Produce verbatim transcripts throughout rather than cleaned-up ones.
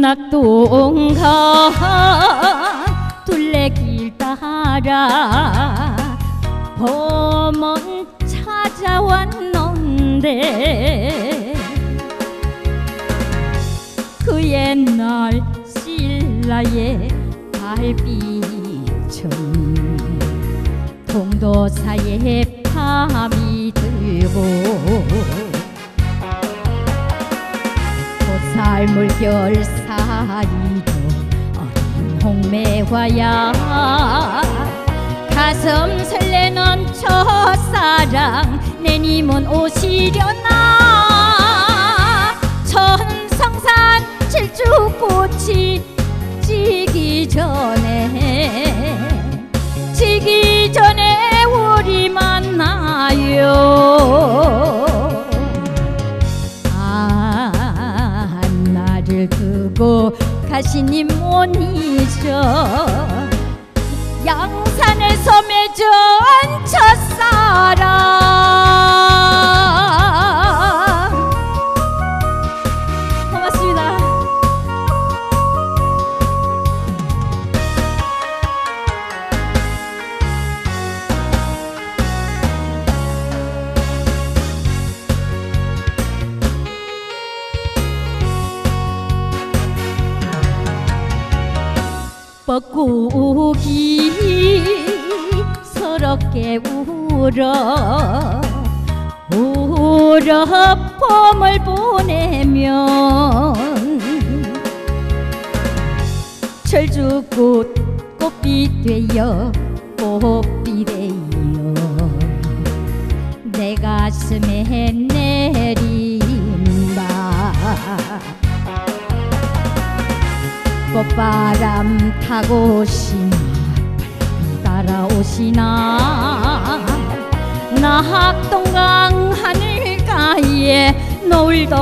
낙동강 둘레길 따라 봄은 찾아왔는데 그 옛날 신라의 달빛은 동도사의 밤이 들고 보살 물결 사이로 어린 홍매화야 가슴 설레는 첫사랑 내님은 오시려나 천성산 칠주꽃이 지기 전에 지기 전에 우리 만나요. 아 나를 두고 가시니 못 잊어 양산에서 맺은 첫사랑. 고맙습니다. 뻐꾸기 서럽게 울어 울어 봄을 보내면 철쭉꽃 꽃빛 되어 꽃빛 되어 내 가슴에 내린다. 꽃바람 타고 오시나 따라오시나 낙동강 하늘가에 노을도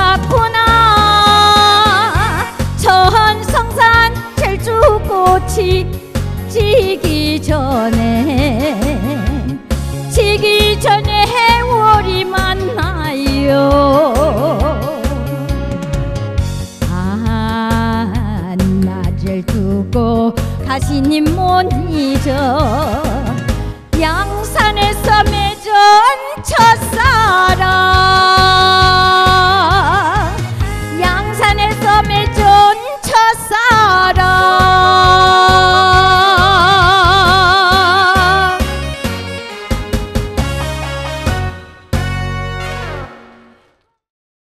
반갑구나. 천성산 칠주꽃이 지기 전에 지기 전에 우리 만나요. 두고 가시니 못 잊어 양산에서